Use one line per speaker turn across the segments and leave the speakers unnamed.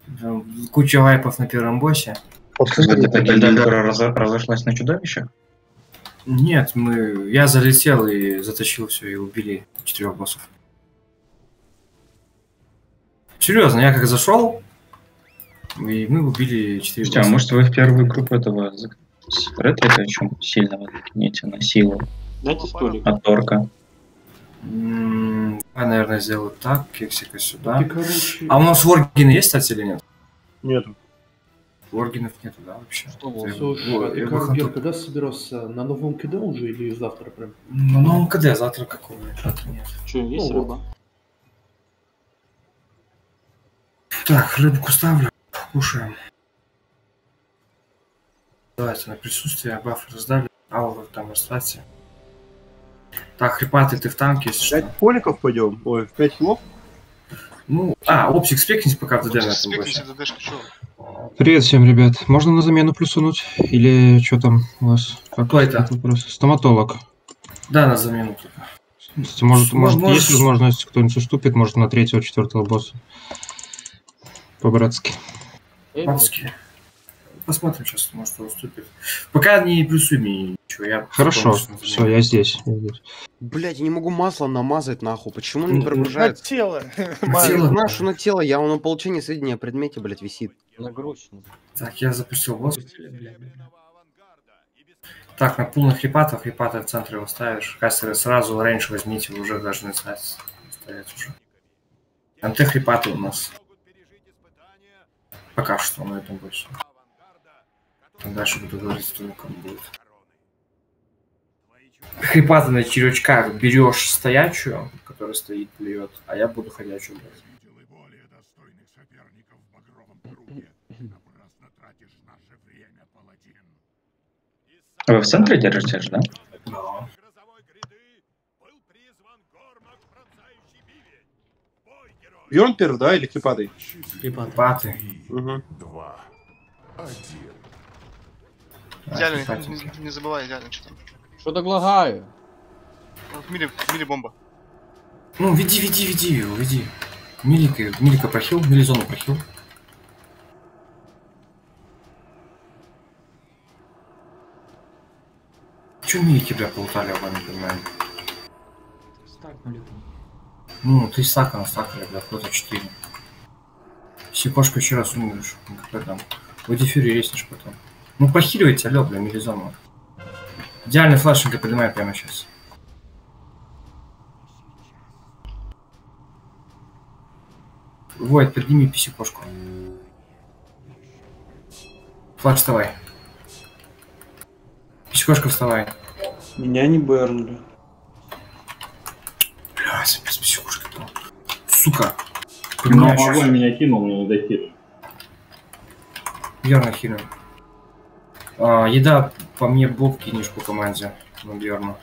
Куча вайпов на первом боссе.
Эта гильдия разошлась на чудовище?
Нет, я залетел и затащил все, и убили 4 боссов. Серьезно, я как зашел, и мы убили 4 босса.
А может вы в первую группу этого ретро еще сильного закинете на силу?
Дайте столик.
От орка.
Я, наверное, сделаю так, кексика сюда.
Короче...
А у нас воргины есть, кстати, или нет?
Нету.
Воргинов нету, да, вообще?
Слушай, а ты Каргер когда собирался? На новом КД уже или завтра прям?
На новом КД, завтра какого? Завтра нет.
Че, есть рыба?
Так, рыбку ставлю, кушаем. Давайте на присутствие, бафы раздали, ауру там оставьте. Так, хрипатый, ты в танке, если
5
что.
поликов пойдем? Ой, в 5 хилов?
Ну, оптик спекнись, пока ты ДД больше.
Привет всем, ребят. Можно на замену плюсунуть? Или что там у вас?
Кто это?
Стоматолог.
Да, на замену только.
Может есть возможность, кто-нибудь уступит, может, на 3-4 босса. По-братски.
По-братски. Посмотрим сейчас, может, кто уступит. Пока не плюсуй мне ничего. Я
хорошо, все, я здесь.
Блять, я не могу масло намазать нахуй. Почему он не прогружается?
На тело.
Я знаю, что на тело, я на получение сведения о предмете, блять, висит.
Нагрузчено.
Так, я запустил босс. Так, на пул на хрипата в центре его ставишь. Кастеры сразу рейндж возьмите, вы уже должны стоять уже. МТ хрипаты у нас. Пока что на этом больше. Там дальше буду говорить, что кому будет. Хрипаты на червячках берешь стоячую, которая стоит, плюет, а я буду ходячую брать.
А вы в центре держитесь, да?
Да.
Бьерн первый, да, или хрипатый?
Хрипаты.
Угу.
Идеально, не забывай, идеально, что там.
Что-то глагаю.
Мили бомба.
Ну, веди его, веди. Милика прохил, милизону прохил. Чё милики, бля, полутали, я не понимаю.
Стакнули там.
Ну, ты стакана стакали, бля, кто-то 4. Сикошку еще раз умрешь. Какой там. В эфире резнешь потом. Ну, похиливайте, алё, бля, милизону. Идеальный флешинг поднимай прямо сейчас. Войд, подними писикошку. Флаш, вставай. Писикошка, вставай.
Меня не бернули.
Бля, без писикошки был. Сука.
Ну, огонь меня кинул, мне не дохит.
Бьерна хилим. Еда, по мне боб кинешь по команде на Бьерну.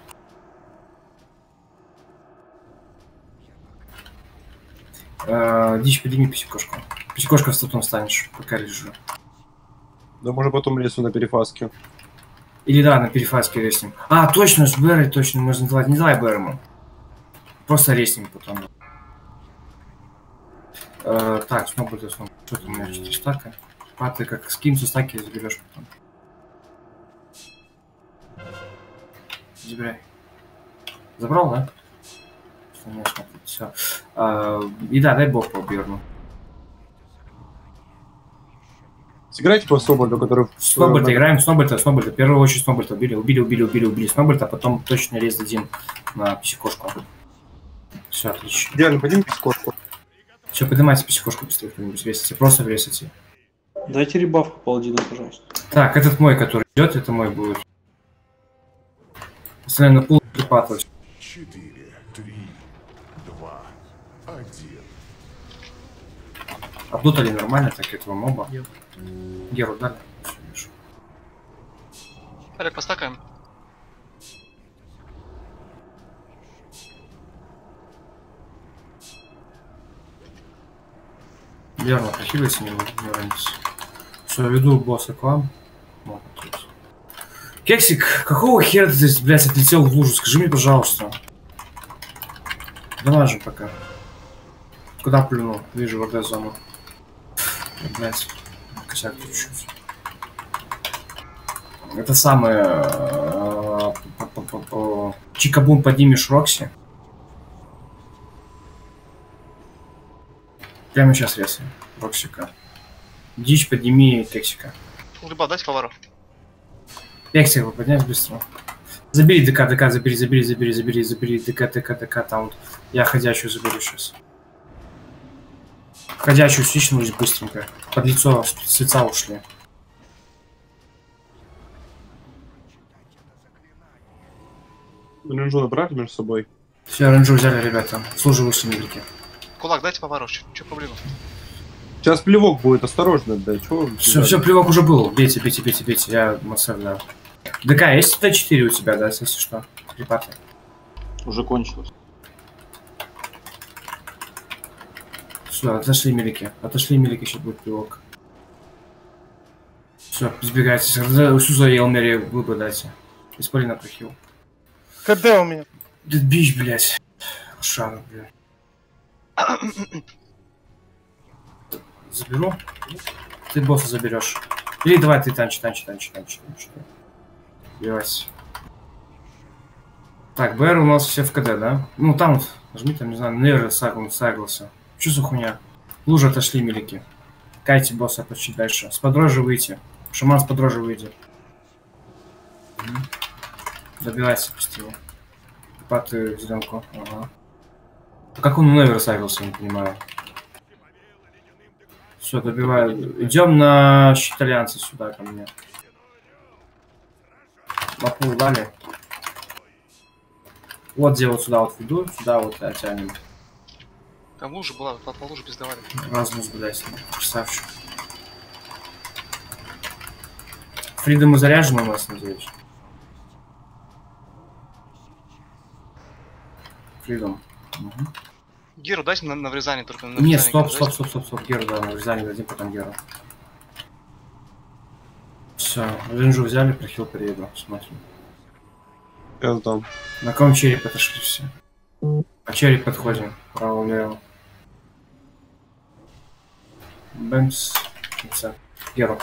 Дичь, подними писикошку. Писикошка в статом станешь, пока лежу.
Да можно потом лесу на перефаске.
Или да, на перефаске резнем. Точно, с Бэрой точно можно называть. Не давай Бэрому. Просто резнем потом. Так, снова будет снова. Что там у меня 4 стака? Ты как скинцу стаки заберешь потом. Забирай. Забрал, да? Все. И да, дай бог по Бьерну.
Сыграйте по Снобольду, который...
Снобольта, играем Снобольта. В первую очередь Снобольта. Убили Снобольта, потом точно рез дадим на психошку. Все, отлично.
Идеально, подними психошку.
Все, поднимайте психошку быстрее, кто-нибудь весите. Просто врезайте.
Дайте ребаф паладину, пожалуйста.
Так, этот мой, который идет, это мой будет. Остальные на пул припатывать.
4, 3, 2, 1.
Обдутали нормально, так этого моба. Геру дали.
Олег, постакаем.
Верно, прохиливайте, не уронитесь. Все, веду босса к вам. Вот, Кексик, какого хера ты здесь, блядь, отлетел в лужу? Скажи мне, пожалуйста. Давай же пока. Куда плюнул? Вижу ВГ зону. Блять, косяк чуть-чуть. Это самое... Чикабум поднимешь Рокси. Прямо сейчас резаем. Роксика. Дичь подними Тексика.
Улыбал, дайте повару.
Тексика поднять быстро. Забери ДК, забери ДК, там вот. Я ходячую заберу сейчас. Ходячую свичнулись быстренько. Под лицо с лица ушли.
Ренжу набрали между собой.
Все, ренжу взяли, ребята. Служивые милики.
Кулак, дайте повару. Че проблема?
Сейчас плевок будет, осторожно, да. Чего?
Все, плевок уже был. Бейте. Я массаж, да. ДК, есть Т4 у тебя, да, если что? Репаты.
Уже кончилось.
Все, отошли милики, сейчас будет плевок. Все, сбегайте. Сюза и Элмери глыбы дайте. Исполина прохил.
КД у меня.
Бич, блядь. Шару, блядь. Заберу. Ты босса заберешь. Или давай ты танчи. Убивайся. Так, БР у нас все в КД, да? Ну там вот, нажми там, не знаю, нейро саглался. Что за хуйня? Лужи отошли, милики. Кайте босса почти дальше. С подрожжи выйти. Шаман с подрожжи выйдет. Добивайся быстрее. Паты зеленку. Ага. А как он нейро саглался, не понимаю. Все, добиваю. Идем на щит альянса сюда ко мне. Лапу дали. Вот где вот сюда вот веду, сюда вот оттянем.
Там лужа была, по луже пиздовали.
Размус, блядь, красавчик. Фридом заряжен у нас, надеюсь. Фридом. Угу.
Геру дайте на врезание только. На
Нет,
врезание
стоп. Геру, да, на врезание дадим, потом Геру. Все, ренжу взяли, прохил приеду, смотрим.
Я сдам.
На ком череп отошли все? А череп подходим, право-лево. Бэмс. Геру.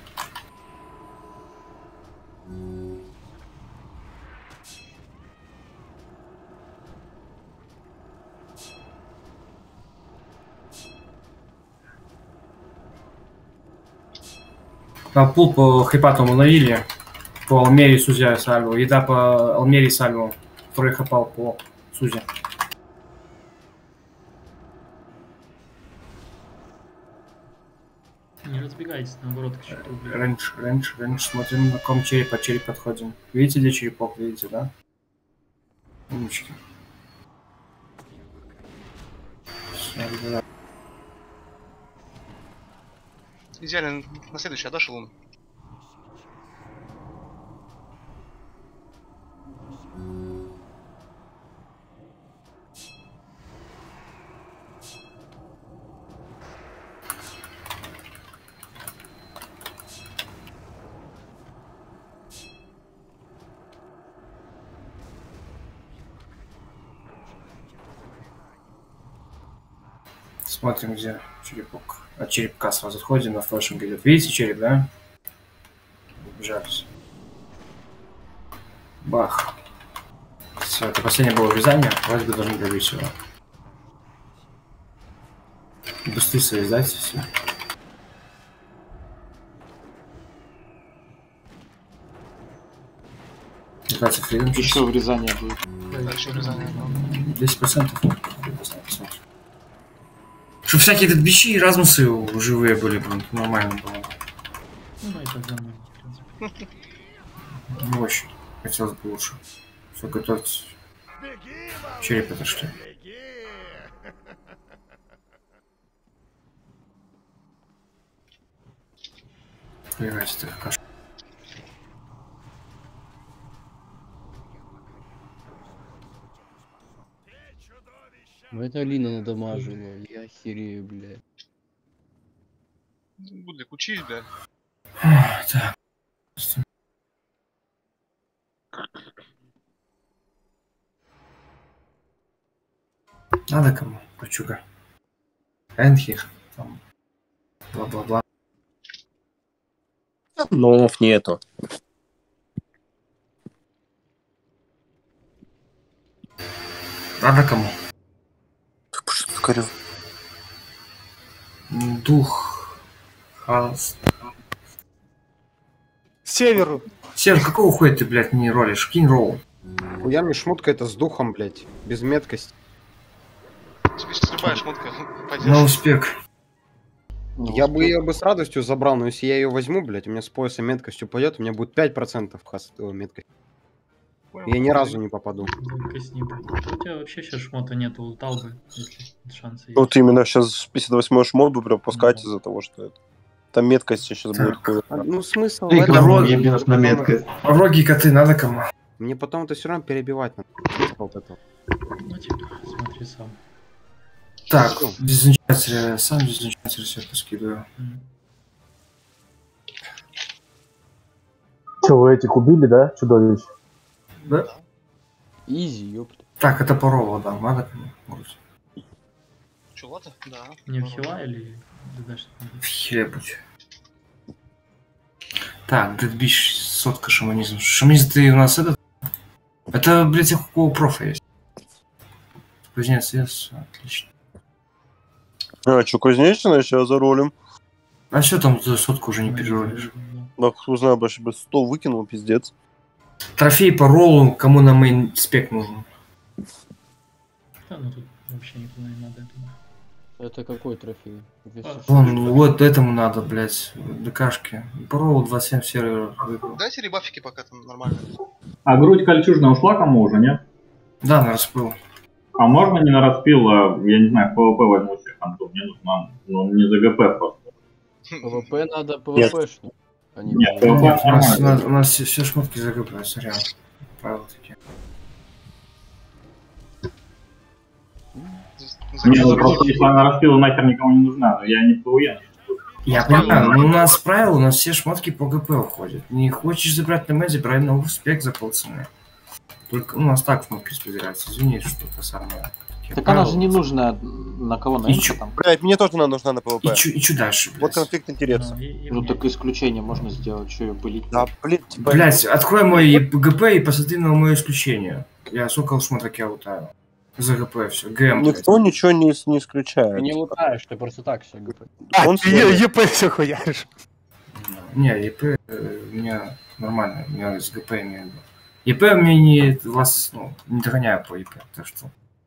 Пул по хрипатому ловили. По Алмере, Сузе, Сальву. Еда по Алмере, Сальву. Второй хапал по Сузе.
Не разбегайтесь, наоборот, к щиту.
Рейндж. Смотрим, на ком череп подходим. Видите, где черепок, видите, да? Умнички. Все,
идеально на следующий отдашь лун.
Смотрим, где черепок. От черепка сразу отходим, на флешинг идет. Видите череп, да? Убежались. Бах. Все, это последнее было вязание. Вроде бы должны добить его. Быстрее свои сдать, все. Давайте фридом.
Еще врезание будет.
Да, еще врезание.
10%. Чтобы всякие тут бичи и размусы живые были, блин, нормально было.
Ну, это за мной, в принципе.
Не очень. Хотелось бы лучше. Все, готовьтесь. Череп отошли. Появляется такая каша.
Это Алина надамажила, я херею, блядь.
Буду учить, да.
Так. Надо кому? Почуга. Энхих. Там. Бла-бла-бла.
Нов нету.
Надо кому?
Скорее.
Дух. Хаос.
Северу.
Север, какого хуя ты, блядь, не ролишь? Кинь ролл.
Хуя мне шмотка это с духом, блядь. Без меткости.
Тебе сейчас любая шмотка
На
поддержит.
успех.
Я бы ее бы с радостью забрал, но если я ее возьму, блядь, у меня с пояса меткостью пойдет, у меня будет 5% меткости. Я ни разу не попаду.
Косни, блядь. У тебя вообще сейчас шмота нету, лутал бы, если шансы есть.
Вот именно сейчас 58-й шмот бы пропускать из-за того, что это. Там меткость сейчас будет.
Ну смысл в
И
этом?
роги минус на меткость. Роги коты надо кому?
Мне потом это все равно перебивать надо. Смысл вот этого.
Ну типа, смотри сам.
Так, дезинчатор, сам дезинчатор все поскидываю.
Че, вы этих убили, да, чудовищ?
Да?
Изи, ёпта.
Так, это парола, да, надо кому?
Чулата? Да.
Не в хила или дашь?
В хиле будь. Так, Дэдбиш, сотка шаманизм. Шаманизм ты у нас этот? Это, блядь, у какого профа есть? Кузнец, вес, отлично.
А, что, кузнечная сейчас заролим?
А что там за сотку уже не переролишь?
Да, кто знает, больше бы 100 выкинул, пиздец.
Трофей по роллу, кому на мейн спек нужен?
Да, ну тут вообще никуда не надо, я думаю.
Это какой трофей?
Вон, вот этому надо, блядь, ДКшки. По роллу 27 серверов выбрал.
Дайте ребафики пока там нормально.
А грудь кольчужная ушла кому уже, нет?
Да, на распыл.
А можно не на распил, я не знаю, ПВП возьму себе ханту, мне нужно, ну не за ГП просто.
ПВП надо ПВПшно.
Нет,
Нет, у нас все шмотки за ГП, сорян. Правила такие.
Не, ну просто если она распила нахер никому не нужна, но я не ПВЕ.
Я понимаю, но у нас правило, у нас все шмотки по ГП уходят. Не хочешь забрать на мэн, забирай на успех за полцены. Только у нас так шмотки распределяются, извини, что это самое.
Так она же не нужна на кого на там.
Блять, мне тоже она нужна на ПВП.
И чё дальше, блядь?
Вот конфликт интересов.
Ну так исключение можно сделать, что ее пылить.
Да, блин, типа...
Блять, открой мой ГП и посмотри на мое исключение. Я сокол шмоток я лутаю. За ГП все. ГМ.
Никто ничего не исключает.
Ты не лутаешь, ты просто так все ГП.
А, ты ЕП все хуяришь.
Не, ЕП у меня нормально, у меня с ГП имею в виду. ЕП у меня не вас, ну, не догоняю по ЕП, так что.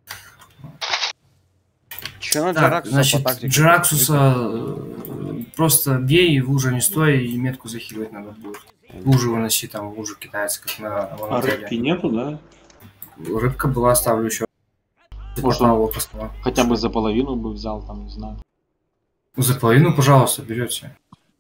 Че на
Так,
Джараксуса
значит,
по тактике?
Джараксуса просто бей, в луже не стой, и метку захиливать надо будет. Лужу выноси, там лужу китайцы, как на
А
Валентине.
рыбки нету, да?
Рыбка была, оставлю еще.
Может, он хотя бы за половину бы взял, там, не знаю.
За половину, пожалуйста, берете.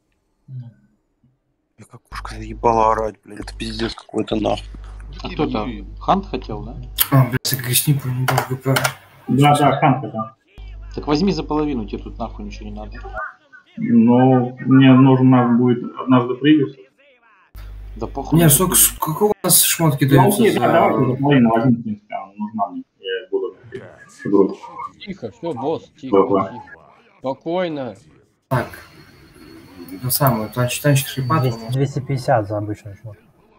Я как кошка заебала орать, блядь, это пиздец какой-то нахуй.
А кто-то Хант хотел, да?
А, блядь, загресни, не дал ГП.
Да, Хант хотел.
Так возьми за половину, тебе тут нахуй ничего не надо.
Ну, мне нужно будет однажды прыгать.
Да похуй.
Не, сколько, какого у нас шмотки
Ну,
даются
окей,
за...
да, давайте за половину возьму, в принципе, она нужна мне. Я буду играть.
Тихо, все, босс, тихо,
Давай.
тихо. Спокойно.
Так. Это самое, танчик хрипат.
250 за обычный шмот.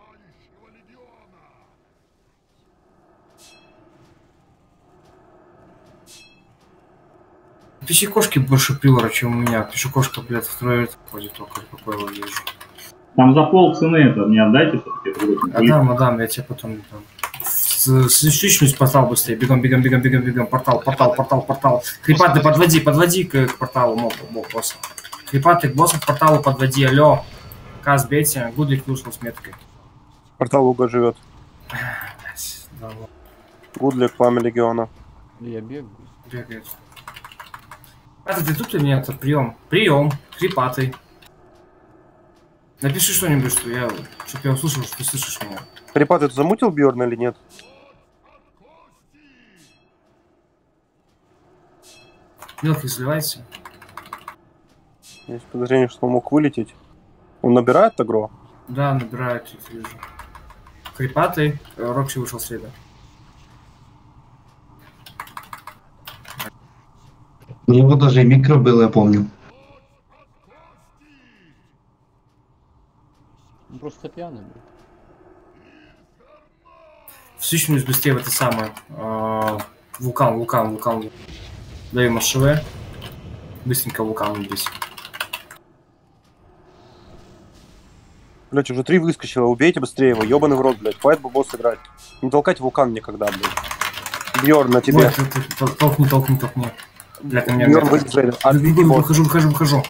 Пищекошки больше пилора, чем у меня. Пищекошка, блядь, втрое ходит только, какой его вижу.
Там за пол цены это мне отдайте, все-таки.
Отдам, я тебе потом там. Личность портал быстрее. Бегом. Портал. Хрипаты, подводи к порталу, моб, босса. Хрипаты к боссу к порталу подводи, алло. Каз бейте, Гудлик вышел с меткой.
Портал Луга живет. Гудлик, пламя легиона.
Я бегаю.
Бегает. А ты тут или нет? Прием. Хрипатый. Напиши что-нибудь, что я, чтоб я услышал, что ты слышишь меня.
Хрипатый, ты замутил Бьорна или нет?
Мелкий заливается.
Есть подозрение, что он мог вылететь. Он набирает агро?
Да, набирает, я вижу. Хрипатый. Рокси вышел с рейда.
У него даже микро было, я помню.
Просто пьяный был.
Встречнусь быстрее в это самое. Вулкан. Даю маршеве. Быстренько вулкан здесь.
Блять, уже 3 выскочило, убейте быстрее его, ёбаный в рот, блять. Хватит бы босс играть. Не толкать вулкан никогда, блять. Бьорн на тебе.
Толкни. Бля, ко мне.
Бьорн выйдет.
Выхожу.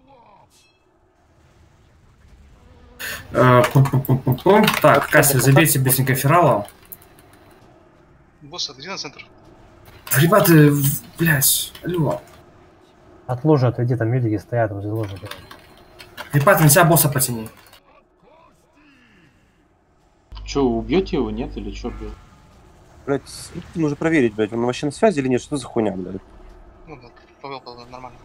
Так, Кассер, забейте быстренько Ферала.
Босс, отойди на центр.
Ребята, блядь, алло.
От ложи отойди, там медики стоят возле ложи.
Ребята, на себя босса потяни.
Че, убьете его, нет, или что, блядь?
Блять, нужно проверить, блять, он вообще на связи или нет, что за хуйня, блядь?
Ну да, повел, нормально.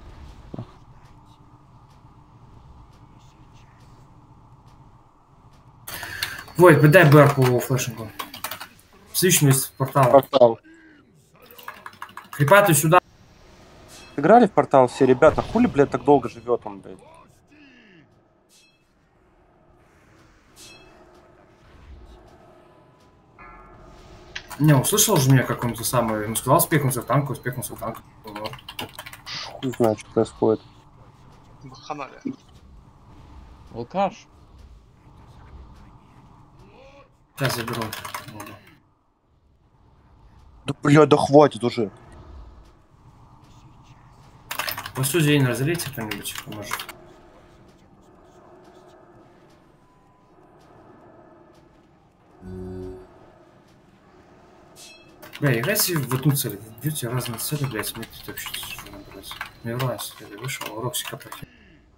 Войт, дай БР по флешингу. Свечность портал. Крипаты сюда.
Играли в портал все ребята, хули, блядь, так долго живет он, блядь?
Не, услышал же меня, как он самый, ну сказал спекнулся в танк.
Хуй знает, что происходит.
Баханалия.
Алкаш.
Сейчас заберу.
Да, блядь, да хватит уже.
Посу зелень разлейте кто-нибудь, поможет. Бля, играйте в одну цель, бьете разные цели, блядь, мне тут вообще что набрать. Мирайс, я вышел, Роксика прохил.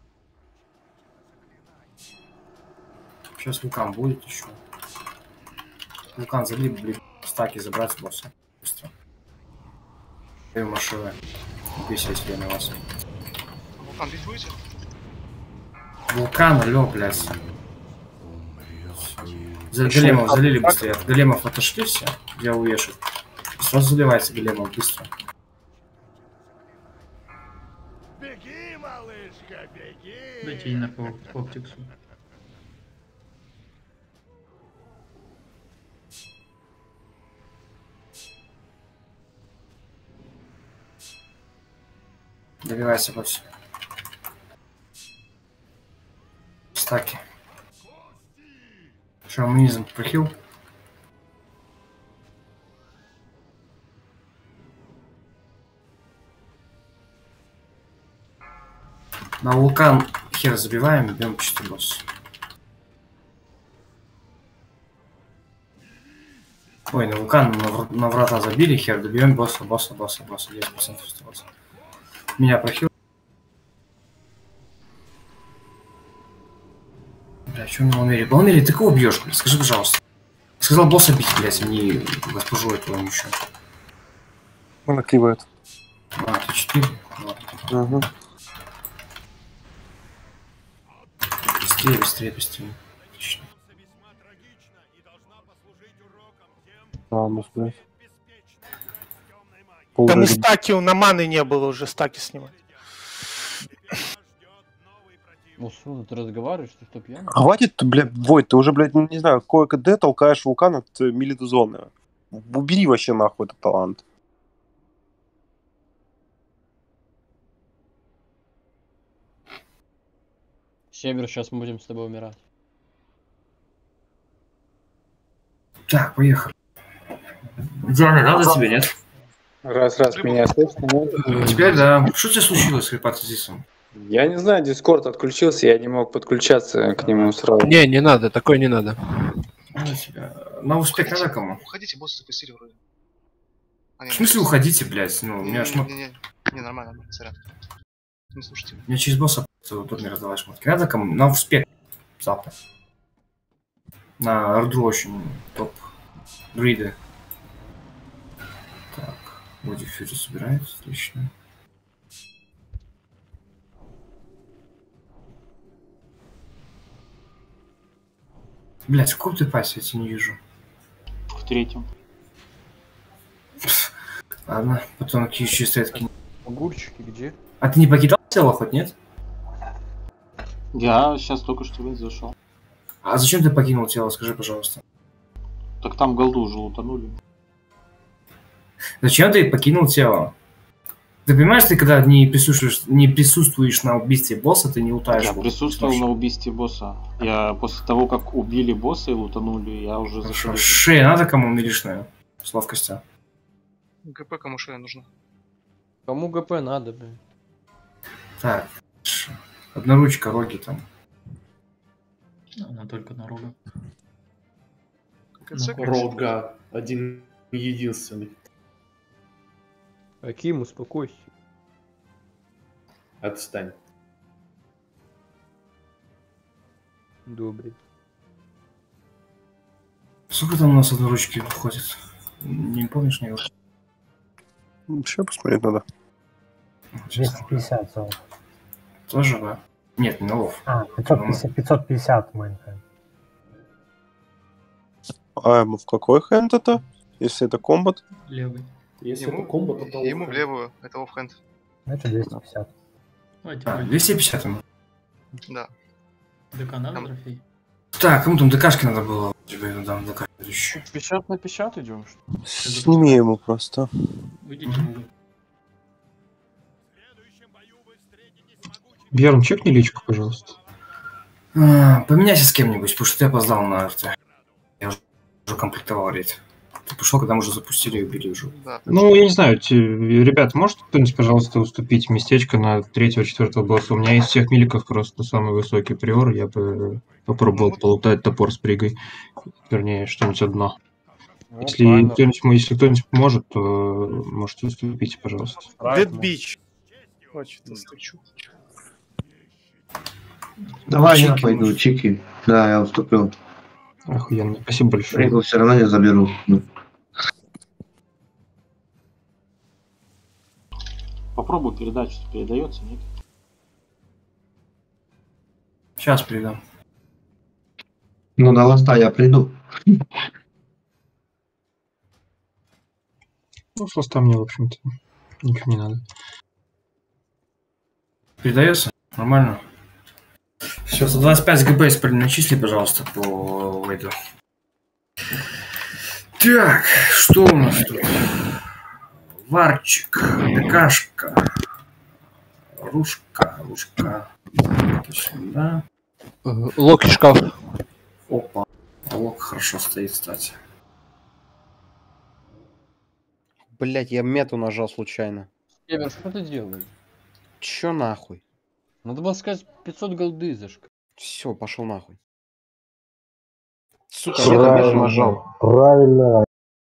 Сейчас вулкан будет еще. Вулкан залип, блин, стаки забрать с босса. Быстро. Я машина. Весь я на вас.
Вулкан бить будете?
Вулкан, алло, блядь. За големов залили быстрее. От големов отошли все. Я увешу. Сразу заливается големом быстро.
Беги, малышка, беги!
Дайте инер по оптиксу.
Добивайся босс. Стаки. Шаманизм прохил. На вулкан хер забиваем, бьем чистый босс. Ой, на вулкан на врата забили, хер добьем босса. 10% осталось. Меня прохил. Бля, что у меня Балмери? Балмери, ты кого бьешь, блядь? Скажи, пожалуйста. Сказал босса бить, блядь, а не госпожу этого ничего.
Он кривает.
А, ты 4?
Угу.
Быстрее. Отлично.
Ладно, блядь.
Там и стаки, на маны не было уже, стаки снимать.
Ну что, ты разговариваешь, ты что, пьяный?
Хватит, блядь, Войт, ты уже, блядь, не знаю, какое КД толкаешь вулкан от милитозоны. Убери вообще нахуй этот талант.
Север, сейчас мы будем с тобой умирать.
Так, поехали. Идеально, надо тебе, нет?
Раз, меня слышно, нет?
Теперь, да. Что у тебя случилось с Репатозисом?
Я не знаю, Дискорд отключился, я не мог подключаться к нему сразу.
Не надо, такое не надо.
На успех надо кому?
Уходите, босс запустили вроде.
В смысле уходите, блядь? Ну, у меня шмот...
Не, нормально, сорян. Не слушайте.
Мне через босса тут не раздавай шмотки. Надо кому? На успех. Завтра. На орду очень топ. Друиды. Так. Боди Фьюри собирается, отлично. Блять, в каком ты пасе, я тебя не вижу.
В 3-м.
Ладно, потом какие чистые откинь.
Огурчики где?
А ты не покидал тело хоть, нет?
Я сейчас только что зашел.
А зачем ты покинул тело, скажи, пожалуйста.
Так там голду уже утонули.
Зачем ты покинул тело? Ты понимаешь, ты когда не присутствуешь на убийстве босса, ты не лутаешь.
Я присутствовал на убийстве босса. Я после того, как убили босса и лутанули, я уже
зашел. Шея надо кому милишная? С ловкостью.
ГП кому шея нужна?
Кому ГП надо, блин?
Так. Одноручка, роги там.
Она только на рога.
Рога. Один единственный.
Аким, успокойся.
Отстань.
Добрый.
Сколько там у нас одноручки выходит? Не помнишь, не говоришь?
Сейчас посмотреть надо.
250 золота.
Тоже, да? Нет, не налов.
550 маленькая.
А ему в какой хэнд это? Если это комбат?
Левый.
Если это комбат, то
ему в левую, это оффхенд.
Значит 250.
250 ему.
Да.
ДК надо трофей?
Так, кому там ДКшки надо было? Тебе дам ДК.
50 на 50 идем?
Сними ему просто.
Выйдите в угол.
Бьерн, чекни личку, пожалуйста.
Поменяйся с кем-нибудь, потому что ты опоздал на РТ. Я уже комплектовал рейд. Ты пришел, когда мы уже запустили и убили уже.
Да,
ну, я не знаю, ребят, может кто-нибудь, пожалуйста, уступить местечко на 3-4 босса? У меня из всех миликов просто самый высокий приор, я бы попробовал полутать топор с пригой. Вернее, что-нибудь одно. Ну, если кто-нибудь может, то можете уступить, пожалуйста.
Dead Beach. Хочет
уступить.
Давай я пойду, чики. Да, я уступил.
Охуенно, спасибо большое.
Пригу все равно я заберу.
Попробуй передать, что передается, нет?
Сейчас передам.
Ну, до ласта я приду.
Ну, с ласта мне, в общем-то, ничего не надо.
Передается? Нормально? Все, 125 ГБ начисли, пожалуйста, по вейду. Так, что у нас тут? Варчик, ДКшка, ружка. Да.
Лок и шкаф.
Опа, лок хорошо стоит, кстати.
Блять, я мету нажал случайно.
Эвер, что ты делаешь?
Чё нахуй?
Надо было сказать 500 голды зашка.
Все, пошел нахуй. Сука,
я нажал. Правильно.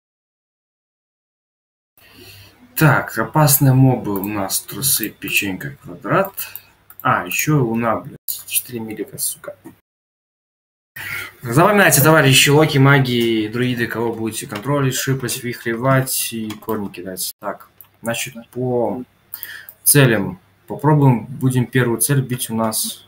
Так, опасные мобы у нас трусы, печенька, квадрат. А, еще луна, блядь. 4 милика, сука. Запоминайте, товарищи, локи, маги, друиды, кого будете контролить, шипать, вихревать и корни кидать. Так, значит, по целям. Попробуем, будем первую цель бить у нас.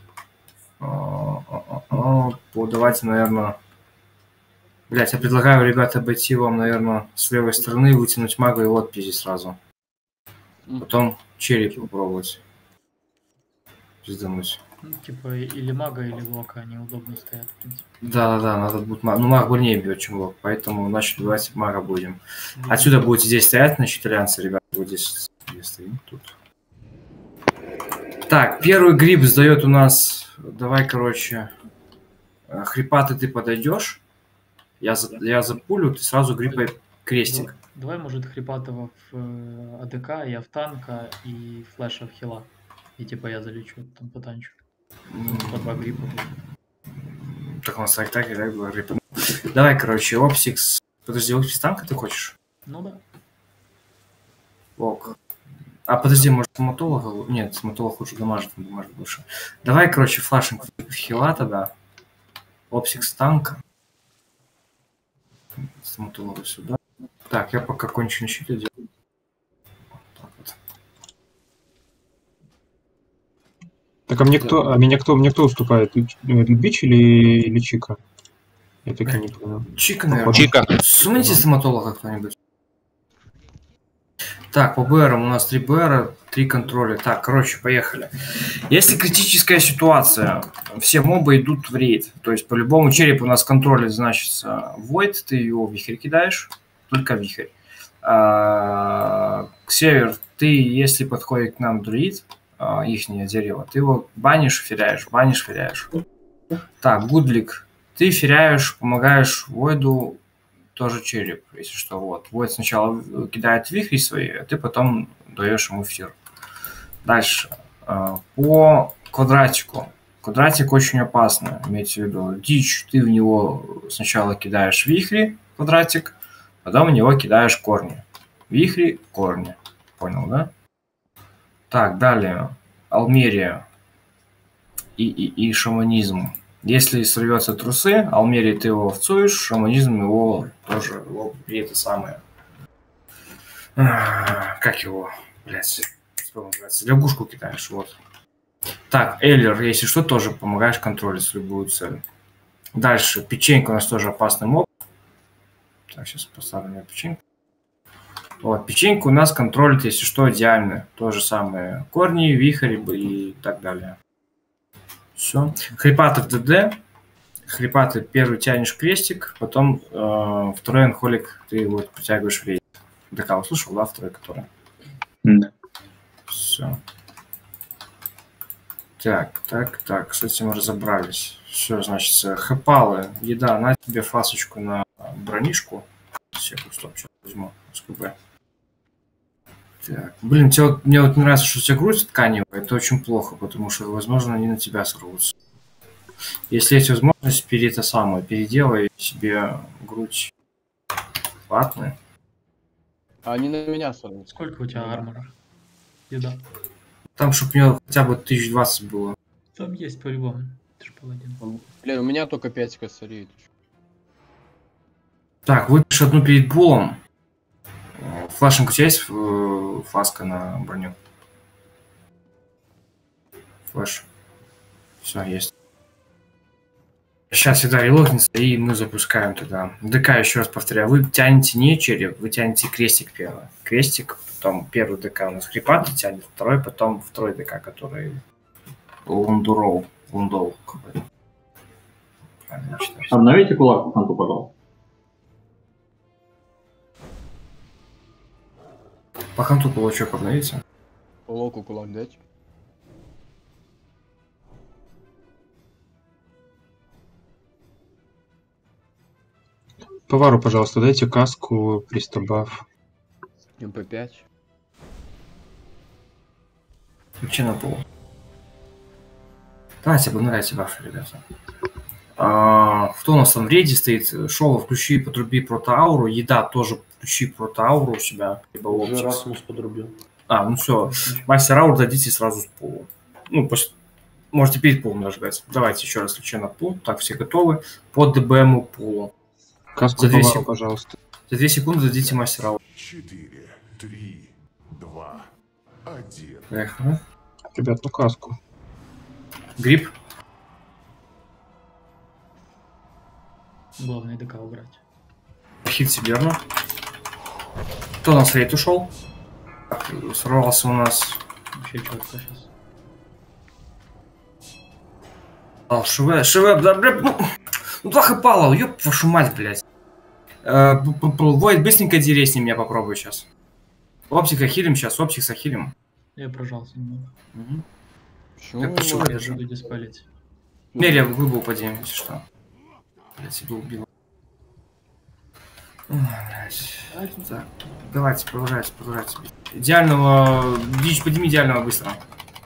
Давайте, наверное... Блять, я предлагаю, ребята, обойти вам, наверное, с левой стороны, вытянуть мага и отпизи сразу. Потом череп попробовать. Пиздануть.
Ну, типа, или мага, или лока, они удобно стоят, в принципе.
Да, надо будет маг. Ну, маг больнее бьет, чем лок, поэтому, значит, давайте мага будем. Отсюда будете здесь стоять, значит, альянсы, ребята, вот здесь стоим, тут. Так, первый гриб сдает у нас... Давай, короче, хрипатый ты подойдешь. Я запулю, ты сразу грипай крестик.
Давай, может, хрипатого в АДК, я в танка и флеша в хила. И типа я залечу, там потанчу. По 2 грипа.
Так у нас так, да, было грипа. Давай, короче, Опсикс. Подожди, Опсикс танка ты хочешь?
Ну да.
Ок. А подожди, может, стоматолога? Нет, стоматолог лучше дамажит, он дамажит больше. Давай, короче, флашинг в хила тогда. Опсикс танка. Стоматолога сюда. Так, я пока кончу щиты делаю. Так вот.
Так, а мне кто уступает? Бич или Чика? Я так и не понял.
Чика, наверное. Чика. Сумните стоматолога кто-нибудь. Так, по БРам у нас 3 БРа, 3 контроля. Так, короче, поехали. Если критическая ситуация, все мобы идут в рейд. То есть по-любому череп у нас контролит, значится Void, ты его в вихрь кидаешь, только вихрь. Север, ты, если подходит к нам друид, ихнее дерево, ты его банишь, феряешь, банишь, феряешь. Так, Гудлик, ты феряешь, помогаешь Войду, тоже череп, если что, вот. Войд сначала кидает вихри свои, а ты потом даешь ему фир. Дальше. По квадратику. Квадратик очень опасно, имейте в виду. Дичь, ты в него сначала кидаешь вихри, квадратик, потом в него кидаешь корни. Вихри, корни. Понял, да? Так, далее. Алмерия и шаманизм. Если сорвется трусы, Алмерии ты его овцуешь, шаманизм его тоже, его это самое. Как его, блядь, лягушку кидаешь, вот. Так, Эллер, если что, тоже помогаешь контролить любую цель. Дальше, печенька у нас тоже опасный моб. Так, сейчас поставлю на печеньку. Вот, печенька у нас контролит, если что, идеально. То же самое. Корни, вихрь и так далее. Все. Хрипаты в ДД. Хрипаты первый тянешь крестик, потом второй анхолик ты вот притягиваешь в рейд. ДК услышал, да, второй, который?
Да.
Все. Так, с этим разобрались. Все, значит, хэпалы, еда, на тебе фасочку на бронишку. Секунду, стоп, сейчас возьму СКБ. Так, блин, мне вот не нравится, что у тебя грудь тканевая, это очень плохо, потому что, возможно, они на тебя сорвутся. Если есть возможность, переделай себе грудь ватную.
А они на меня сорвутся.
Сколько у тебя армора? Еда.
Там, чтобы мне хотя бы 1020 было.
Там есть по-любому. Ты же паладин.
Блин, у меня только 5 косарей.
Так, выпиши одну перед булом. Флашинг у тебя есть фласка на броню? Флэш. Все, есть. Сейчас всегда релогнется, и мы запускаем тогда. ДК, еще раз повторяю, вы тянете не череп, вы тянете крестик первый. Крестик, потом первый ДК у нас хрипатый тянет, второй, потом второй ДК, который лундурол, лундол какой-то.
Обновите кулак по ханту, пожалуйста.
По ханту кулачок обновите.
По локу кулак дать.
Повару, пожалуйста, дайте каску, пристабав.
МП5.
Вообще на пол. Давайте обновляйте бафы, ребята. Кто у нас там в рейде стоит? Шоу, включи, подруби протоауру. Еда тоже включи протоауру у себя. Либо
уже Расмус подрубил.
Ну все. Мастер аур дадите сразу с пола. Ну, можете перед полом нажать. Давайте еще раз включу на пул. Так, все готовы. По ДБМу пулу.
Каску
за 2
повару, пожалуйста.
За 2 секунды дадите мастер аур.
4, 3, 2, 1.
Поехали.
Ребят, ну каску.
Гриб.
Главное ДК убрать.
Хит Сиберна. Кто у нас в рейд ушел? Сорвался у нас.
Вообще четко сейчас.
ШВ, да, блядь, ну 2 хэпала, ёб вашу мать, блядь. Войд, быстренько дери с ним, я попробую сейчас. Оптика хилим сейчас, оптикса хилим.
Я прожался немного.
Так почему я
буду диспалить?
Мерия в глыбу упади, если что. Блядь, себя убил. Так, давайте, продолжайте. Идеального... Дичь, подними идеального быстро.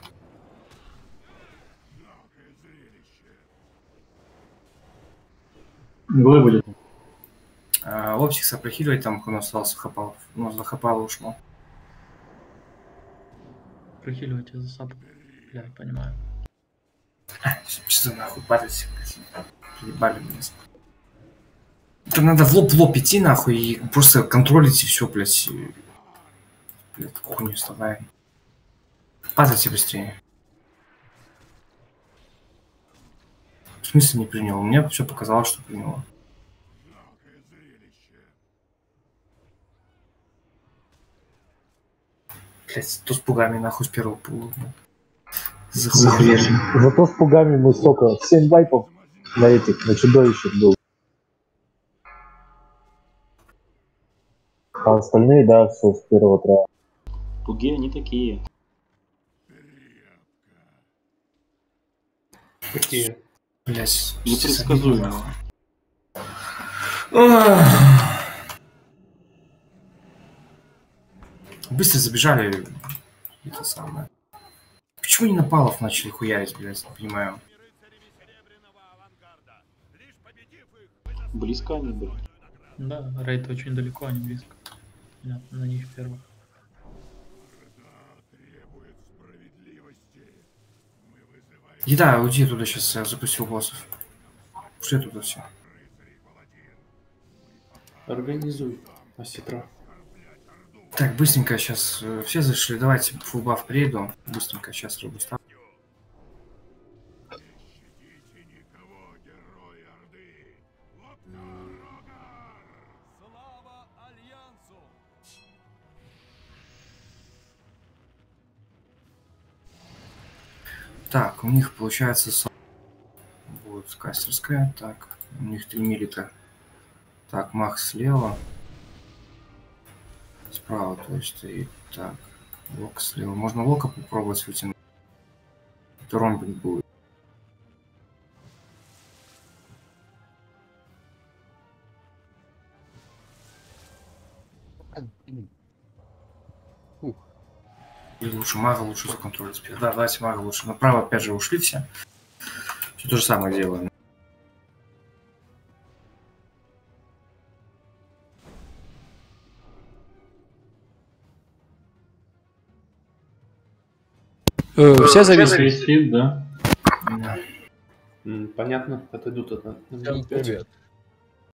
Глы будет.
Оптикса прохиливать, там у нас остался хапал. У нас до хапала ушло.
Прохиливайте за сапу. Я понимаю.
Что нахуй падать? Приебали меня. Это надо в лоб идти нахуй и просто контролить и все, блядь. Блядь, хуйню вставаем. Падайте быстрее. В смысле не принял? Мне все показалось, что приняло. Блядь, то с пугами нахуй с первого пула.
Зато с пугами мы столько, 7 вайпов на этих, на чудовищах был. А остальные, да, все с первого трая.
Пуги они такие.
Какие?
Блять.
Непредсказуемые.
Быстро забежали. Это самое. Почему не напалов начали хуярить, блядь, не понимаю.
Близко они были.
Да, рейд очень далеко, они близко. На них первых.
Еда, уйди туда сейчас, я запустил боссов. Ушли туда все.
Организуй, Осетра.
Так, быстренько сейчас все зашли. Давайте фулбаф приеду. Быстренько сейчас робустав. Так, у них получается будет кастерская. Так, у них 3 милика. Так, мах слева. Справа, то есть стоит. Так, лока слева. Можно лока попробовать вытянуть. Это ромбик будет. Или лучше мага лучше законтролить. Да, давайте мага лучше. Направо опять же ушли все. Все то же самое делаем.
Все зависли?
Да.
Понятно, отойдут от
Всем привет.